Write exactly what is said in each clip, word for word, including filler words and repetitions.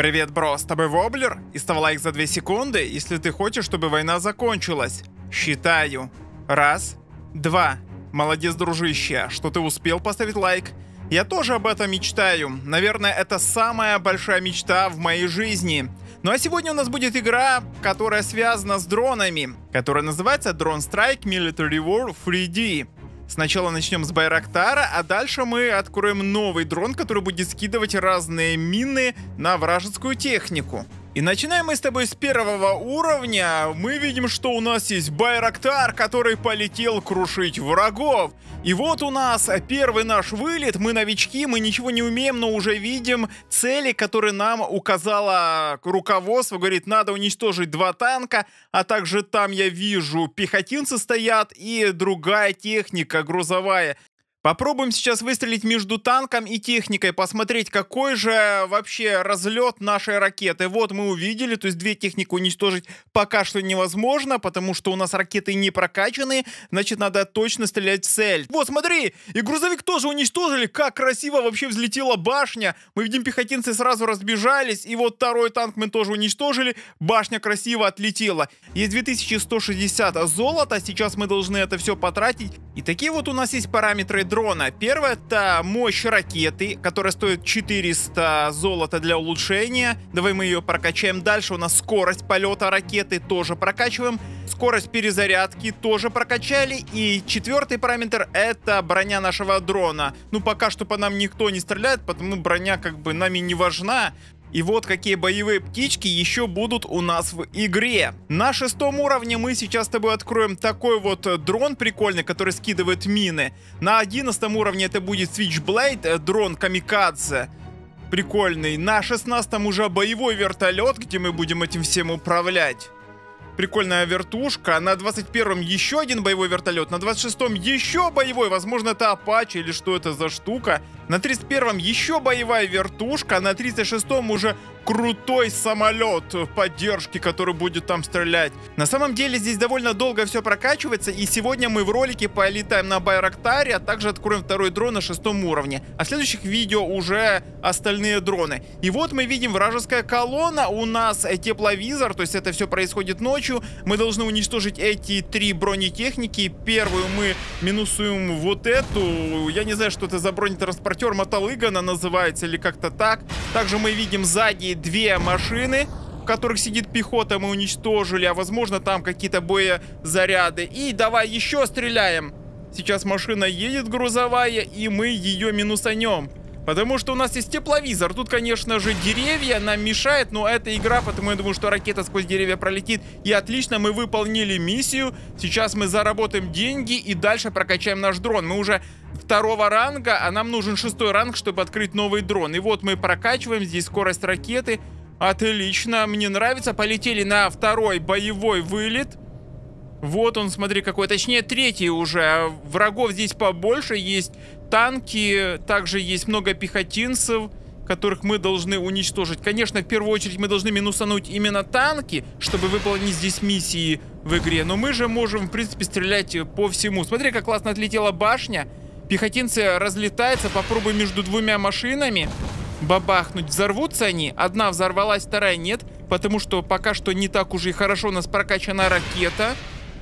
Привет, бро, с тобой Воблер, и ставь лайк за две секунды, если ты хочешь, чтобы война закончилась. Считаю. Раз, два. Молодец, дружище, что ты успел поставить лайк. Я тоже об этом мечтаю. Наверное, это самая большая мечта в моей жизни. Ну а сегодня у нас будет игра, которая связана с дронами, которая называется Drone Strike Military War три ди. Сначала начнем с Байрактара, а дальше мы откроем новый дрон, который будет скидывать разные мины на вражескую технику. И начинаем мы с тобой с первого уровня. Мы видим, что у нас есть Байрактар, который полетел крушить врагов. И вот у нас первый наш вылет. Мы новички, мы ничего не умеем, но уже видим цели, которые нам указало руководство. Говорит, надо уничтожить два танка, а также там я вижу пехотинцы стоят и другая техника грузовая. Попробуем сейчас выстрелить между танком и техникой, посмотреть, какой же вообще разлет нашей ракеты. Вот мы увидели, то есть две техники уничтожить пока что невозможно, потому что у нас ракеты не прокачаны, значит надо точно стрелять в цель. Вот смотри, и грузовик тоже уничтожили, как красиво вообще взлетела башня. Мы видим, пехотинцы сразу разбежались, и вот второй танк мы тоже уничтожили, башня красиво отлетела. Есть две тысячи сто шестьдесят золота, сейчас мы должны это все потратить. И такие вот у нас есть параметры дрона. Первое — это мощь ракеты, которая стоит четыреста золота для улучшения. Давай мы ее прокачаем. Дальше у нас скорость полета ракеты, тоже прокачиваем. Скорость перезарядки тоже прокачали. И четвертый параметр — это броня нашего дрона. Ну, пока что по нам никто не стреляет, потому броня как бы нами не важна. И вот какие боевые птички еще будут у нас в игре. На шестом уровне мы сейчас с тобой откроем такой вот дрон прикольный, который скидывает мины. На одиннадцатом уровне это будет Switchblade, дрон камикадзе. Прикольный. На шестнадцатом уже боевой вертолет, где мы будем этим всем управлять. Прикольная вертушка. На двадцать первом еще один боевой вертолет. На двадцать шестом еще боевой. Возможно, это Apache или что это за штука. На тридцать первом еще боевая вертушка. На тридцать шестом уже крутой самолет поддержки, который будет там стрелять. На самом деле здесь довольно долго все прокачивается. И сегодня мы в ролике полетаем на Байрактаре, а также откроем второй дрон на шестом уровне. А в следующих видео уже остальные дроны. И вот мы видим вражеская колонна. У нас тепловизор, то есть это все происходит ночью. Мы должны уничтожить эти три бронетехники. Первую мы минусуем вот эту. Я не знаю, что это за бронетранспортер. Мотолыга она называется или как-то так. Также мы видим сзади две машины, в которых сидит пехота, мы уничтожили. А возможно там какие-то боезаряды. И давай еще стреляем. Сейчас машина едет грузовая, и мы ее минусанем. Потому что у нас есть тепловизор. Тут, конечно же, деревья нам мешают, но это игра, потому я думаю, что ракета сквозь деревья пролетит. И отлично, мы выполнили миссию. Сейчас мы заработаем деньги и дальше прокачаем наш дрон. Мы уже второго ранга, а нам нужен шестой ранг, чтобы открыть новый дрон. И вот мы прокачиваем здесь скорость ракеты. Отлично, мне нравится. Полетели на второй боевой вылет. Вот он, смотри, какой. Точнее, третий уже. Врагов здесь побольше. Есть танки, также есть много пехотинцев, которых мы должны уничтожить. Конечно, в первую очередь мы должны минусануть именно танки, чтобы выполнить здесь миссии в игре. Но мы же можем, в принципе, стрелять по всему. Смотри, как классно отлетела башня. Пехотинцы разлетаются. Попробуй между двумя машинами бабахнуть. Взорвутся они. Одна взорвалась, вторая нет. Потому что пока что не так уже и хорошо у нас прокачана ракета.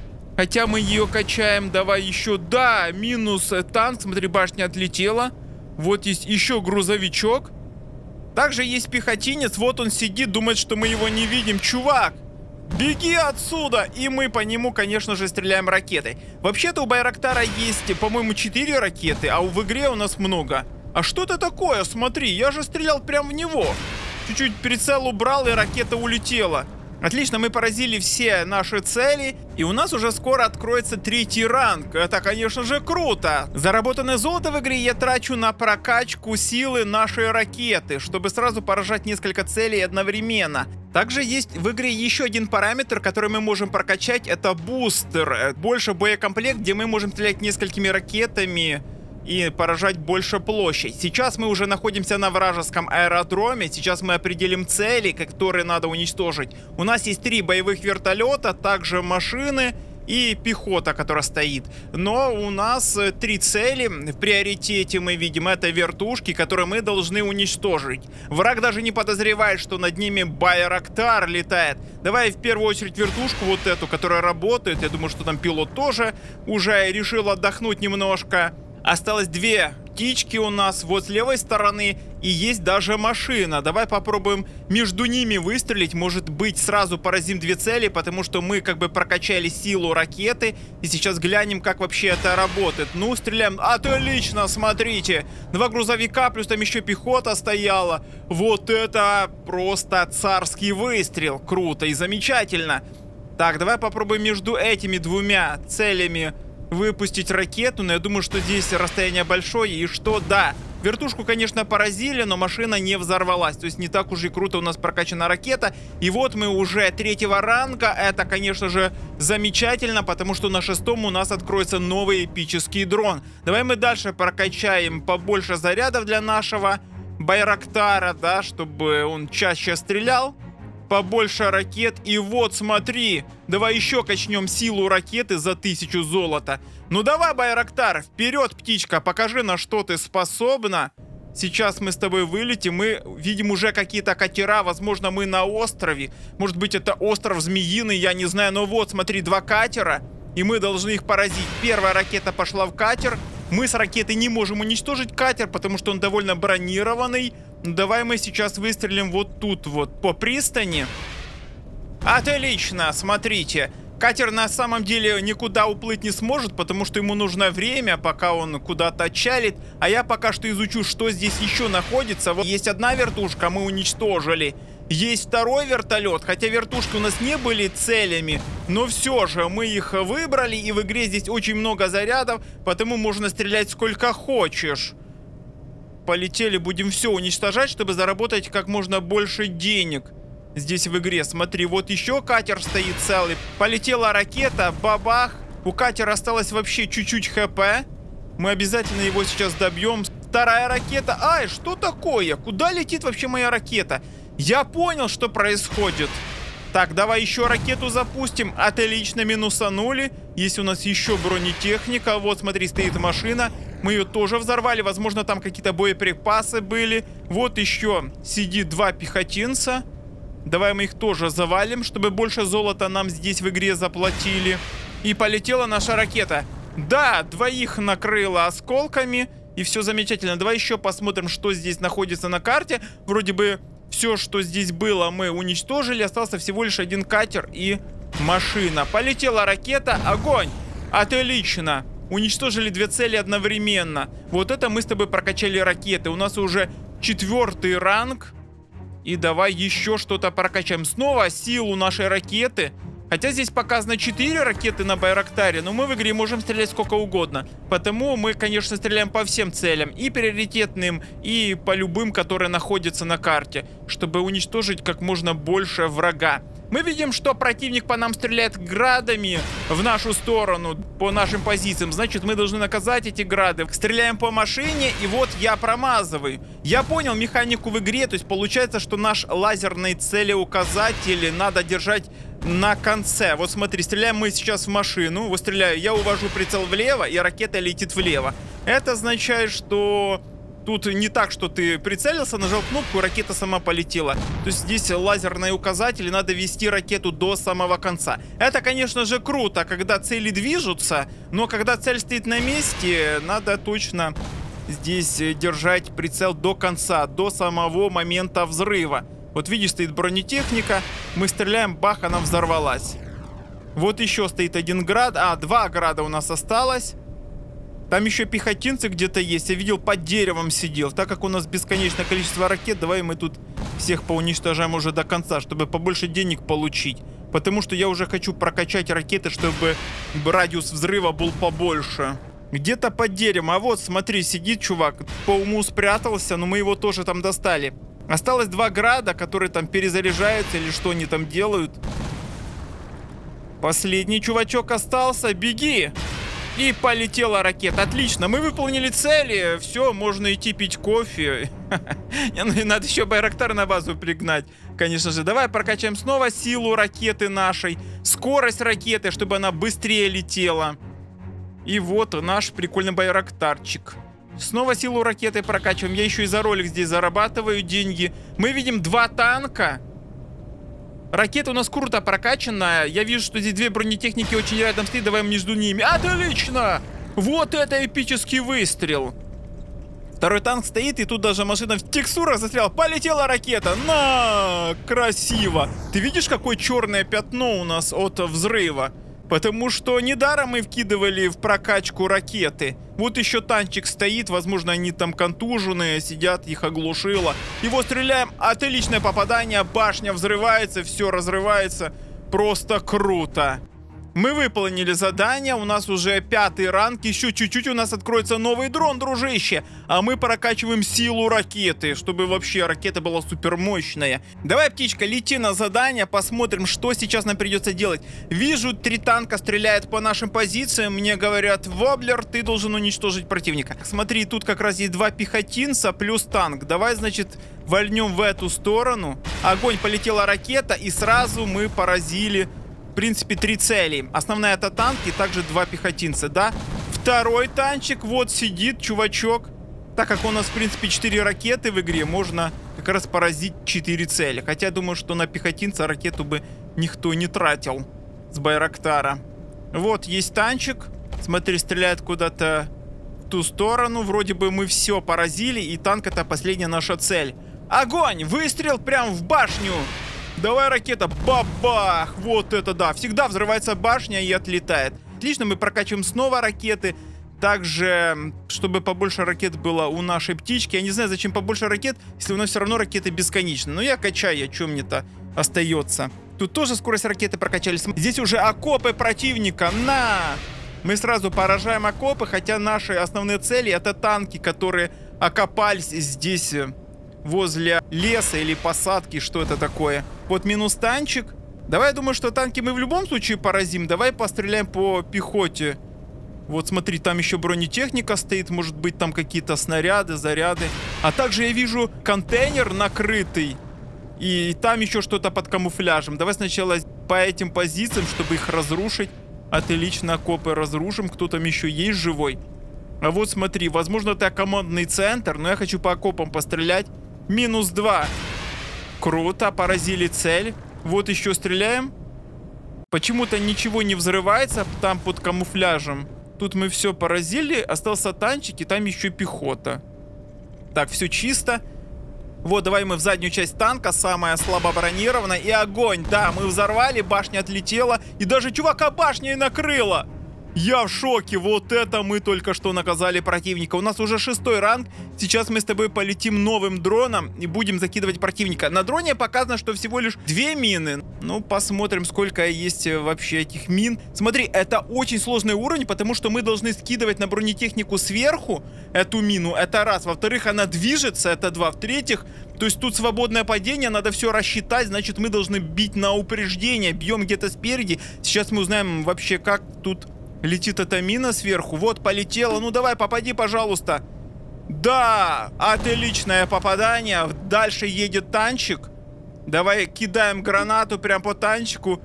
Хотя мы ее качаем. Давай еще. Да, минус танк. Смотри, башня отлетела. Вот есть еще грузовичок. Также есть пехотинец. Вот он сидит, думает, что мы его не видим. Чувак, беги отсюда! И мы по нему, конечно же, стреляем ракетой. Вообще-то у Байрактара есть, по-моему, четыре ракеты, а в игре у нас много. А что это такое? Смотри, я же стрелял прямо в него. Чуть-чуть прицел убрал, и ракета улетела. Отлично, мы поразили все наши цели, и у нас уже скоро откроется третий ранг. Это, конечно же, круто. Заработанное золото в игре я трачу на прокачку силы нашей ракеты, чтобы сразу поражать несколько целей одновременно. Также есть в игре еще один параметр, который мы можем прокачать, это бустер. Больше боекомплект, где мы можем стрелять несколькими ракетами и поражать больше площадь. Сейчас мы уже находимся на вражеском аэродроме. Сейчас мы определим цели, которые надо уничтожить. У нас есть три боевых вертолета, также машины, и пехота, которая стоит. Но у нас три цели в приоритете мы видим. Это вертушки, которые мы должны уничтожить. Враг даже не подозревает, что над ними Байрактар летает. Давай в первую очередь вертушку вот эту, которая работает. Я думаю, что там пилот тоже уже решил отдохнуть немножко. Осталось две птички у нас вот с левой стороны. И есть даже машина. Давай попробуем между ними выстрелить. Может быть, сразу поразим две цели, потому что мы как бы прокачали силу ракеты. И сейчас глянем, как вообще это работает. Ну, стреляем. Отлично, смотрите. Два грузовика, плюс там еще пехота стояла. Вот это просто царский выстрел. Круто и замечательно. Так, давай попробуем между этими двумя целями выпустить ракету. Но я думаю, что здесь расстояние большое. И что, да, вертушку, конечно, поразили, но машина не взорвалась. То есть не так уж и круто у нас прокачана ракета. И вот мы уже третьего ранга. Это, конечно же, замечательно, потому что на шестом у нас откроется новый эпический дрон. Давай мы дальше прокачаем побольше зарядов для нашего Байрактара, да, чтобы он чаще стрелял. Побольше ракет. И вот, смотри, давай еще качнем силу ракеты за тысячу золота. Ну давай, Байрактар, вперед, птичка, покажи, на что ты способна. Сейчас мы с тобой вылетим. Мы видим уже какие-то катера. Возможно, мы на острове. Может быть, это остров Змеиный, я не знаю. Но вот, смотри, два катера. И мы должны их поразить. Первая ракета пошла в катер. Мы с ракеты не можем уничтожить катер, потому что он довольно бронированный. Давай мы сейчас выстрелим вот тут вот, по пристани. Отлично, смотрите. Катер на самом деле никуда уплыть не сможет, потому что ему нужно время, пока он куда-то отчалит. А я пока что изучу, что здесь еще находится. Вот есть одна вертушка, мы уничтожили. Есть второй вертолет, хотя вертушки у нас не были целями, но все же мы их выбрали, и в игре здесь очень много зарядов, потому можно стрелять сколько хочешь. Полетели, будем все уничтожать, чтобы заработать как можно больше денег здесь в игре. Смотри, вот еще катер стоит целый. Полетела ракета, бабах. У катера осталось вообще чуть-чуть хп. Мы обязательно его сейчас добьем. Вторая ракета. Ай, что такое? Куда летит вообще моя ракета? Я понял, что происходит. Так, давай еще ракету запустим. Отлично, минусанули. Есть у нас еще бронетехника. Вот, смотри, стоит машина. Мы ее тоже взорвали. Возможно, там какие-то боеприпасы были. Вот еще сидит два пехотинца. Давай мы их тоже завалим, чтобы больше золота нам здесь в игре заплатили. И полетела наша ракета. Да, двоих накрыло осколками. И все замечательно. Давай еще посмотрим, что здесь находится на карте. Вроде бы все, что здесь было, мы уничтожили. Остался всего лишь один катер и машина. Полетела ракета. Огонь! Отлично! Уничтожили две цели одновременно. Вот это мы с тобой прокачали ракеты. У нас уже четвертый ранг. И давай еще что-то прокачаем. Снова силу нашей ракеты. Хотя здесь показано четыре ракеты на Байрактаре, но мы в игре можем стрелять сколько угодно. Потому мы, конечно, стреляем по всем целям. И приоритетным, и по любым, которые находятся на карте. Чтобы уничтожить как можно больше врага. Мы видим, что противник по нам стреляет градами в нашу сторону, по нашим позициям. Значит, мы должны наказать эти грады. Стреляем по машине, и вот я промазываю. Я понял механику в игре. То есть получается, что наш лазерный целеуказатель надо держать на конце. Вот смотри, стреляем мы сейчас в машину. Вот стреляю, я увожу прицел влево, и ракета летит влево. Это означает, что тут не так, что ты прицелился, нажал кнопку, и ракета сама полетела. То есть здесь лазерные указатели, надо вести ракету до самого конца. Это, конечно же, круто, когда цели движутся, но когда цель стоит на месте, надо точно здесь держать прицел до конца, до самого момента взрыва. Вот видишь, стоит бронетехника, мы стреляем, бах, она взорвалась. Вот еще стоит один град, а, два града у нас осталось. Там еще пехотинцы где-то есть. Я видел, под деревом сидел. Так как у нас бесконечное количество ракет, давай мы тут всех поуничтожаем уже до конца, чтобы побольше денег получить. Потому что я уже хочу прокачать ракеты, чтобы радиус взрыва был побольше. Где-то под деревом. А вот, смотри, сидит чувак. По уму спрятался, но мы его тоже там достали. Осталось два града, которые там перезаряжаются или что они там делают. Последний чувачок остался. Беги! И полетела ракета. Отлично, мы выполнили цели. Все, можно идти пить кофе. Надо еще Байрактар на базу пригнать. Конечно же, давай прокачаем снова силу ракеты нашей. Скорость ракеты, чтобы она быстрее летела. И вот наш прикольный Байрактарчик. Снова силу ракеты прокачиваем. Я еще и за ролик здесь зарабатываю деньги. Мы видим два танка. Ракета у нас круто прокачанная. Я вижу, что здесь две бронетехники очень рядом стоит. Давай между ними. Отлично! Вот это эпический выстрел. Второй танк стоит, и тут даже машина в текстурах застряла. Полетела ракета. На! Красиво. Ты видишь, какое черное пятно у нас от взрыва? Потому что недаром мы вкидывали в прокачку ракеты. Вот еще танчик стоит, возможно, они там контуженные, сидят, их оглушило. Его стреляем, отличное попадание, башня взрывается, все разрывается. Просто круто. Мы выполнили задание, у нас уже пятый ранг, еще чуть-чуть у нас откроется новый дрон, дружище. А мы прокачиваем силу ракеты, чтобы вообще ракета была супер мощная. Давай, птичка, лети на задание, посмотрим, что сейчас нам придется делать. Вижу, три танка стреляют по нашим позициям, мне говорят: Воблер, ты должен уничтожить противника. Смотри, тут как раз есть два пехотинца плюс танк. Давай, значит, вольнем в эту сторону. Огонь, полетела ракета, и сразу мы поразили... В принципе, три цели. Основная — это танк, и также два пехотинца, да? Второй танчик вот сидит, чувачок. Так как у нас, в принципе, четыре ракеты в игре, можно как раз поразить четыре цели. Хотя, думаю, что на пехотинца ракету бы никто не тратил с Байрактара. Вот, есть танчик. Смотри, стреляет куда-то в ту сторону. Вроде бы мы все поразили, и танк — это последняя наша цель. Огонь! Выстрел прям в башню! Давай, ракета, бабах! Вот это да! Всегда взрывается башня и отлетает. Отлично, мы прокачиваем снова ракеты. Также, чтобы побольше ракет было у нашей птички. Я не знаю, зачем побольше ракет, если у нас все равно ракеты бесконечны. Но я качаю, а что мне-то остается? Тут тоже скорость ракеты прокачались. Здесь уже окопы противника. На! Мы сразу поражаем окопы, хотя наши основные цели — это танки, которые окопались здесь... возле леса или посадки, что это такое. Вот минус танчик. Давай, я думаю, что танки мы в любом случае поразим. Давай постреляем по пехоте. Вот смотри, там еще бронетехника стоит. Может быть, там какие-то снаряды, заряды. А также я вижу контейнер накрытый. И там еще что-то под камуфляжем. Давай сначала по этим позициям, чтобы их разрушить. Отлично, окопы разрушим. Кто там еще есть живой? А вот смотри, возможно, это командный центр, но я хочу по окопам пострелять. Минус два. Круто, поразили цель. Вот еще стреляем. Почему-то ничего не взрывается там под камуфляжем. Тут мы все поразили. Остался танчик, и там еще пехота. Так, все чисто. Вот, давай мы в заднюю часть танка, самая слабо бронированная. И огонь, да, мы взорвали, башня отлетела. И даже чувака башней накрыло. Я в шоке, вот это мы только что наказали противника. У нас уже шестой ранг. Сейчас мы с тобой полетим новым дроном и будем закидывать противника. На дроне показано, что всего лишь две мины. Ну, посмотрим, сколько есть вообще этих мин. Смотри, это очень сложный уровень, потому что мы должны скидывать на бронетехнику сверху эту мину. Это раз. Во-вторых, она движется, это два. В-третьих, то есть тут свободное падение, надо все рассчитать. Значит, мы должны бить на упреждение. Бьем где-то спереди. Сейчас мы узнаем вообще, как тут... летит эта мина сверху. Вот, полетела. Ну, давай, попади, пожалуйста. Да, отличное попадание. Дальше едет танчик. Давай кидаем гранату прям по танчику.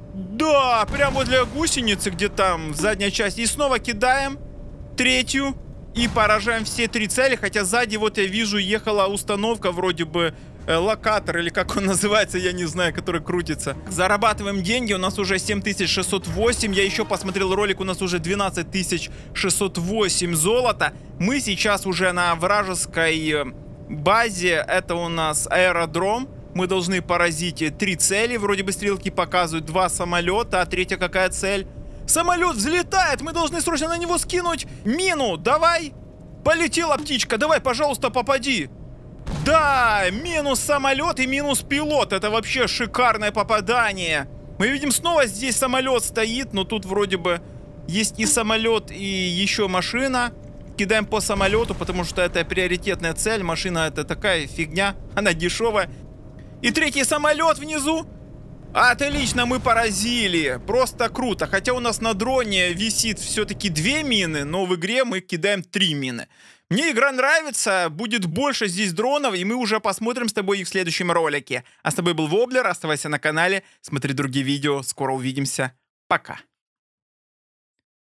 Да, прям возле гусеницы, где там задняя часть. И снова кидаем третью. И поражаем все три цели. Хотя сзади, вот я вижу, ехала установка вроде бы... локатор, или как он называется, я не знаю, который крутится. Зарабатываем деньги, у нас уже семь тысяч шестьсот восемь. Я еще посмотрел ролик, у нас уже двенадцать тысяч шестьсот восемь золота. Мы сейчас уже на вражеской базе. Это у нас аэродром. Мы должны поразить три цели. Вроде бы стрелки показывают два самолета. А третья какая цель? Самолет взлетает! Мы должны срочно на него скинуть мину. Давай! Полетела птичка, давай, пожалуйста, попади. Да, минус самолет и минус пилот. Это вообще шикарное попадание. Мы видим, снова здесь самолет стоит, но тут вроде бы есть и самолет, и еще машина. Кидаем по самолету, потому что это приоритетная цель. Машина — это такая фигня, она дешевая. И третий самолет внизу. Отлично, мы поразили. Просто круто. Хотя у нас на дроне висит все-таки две мины, но в игре мы кидаем три мины. Мне игра нравится, будет больше здесь дронов, и мы уже посмотрим с тобой их в следующем ролике. А с тобой был Воблер, оставайся на канале, смотри другие видео, скоро увидимся. Пока.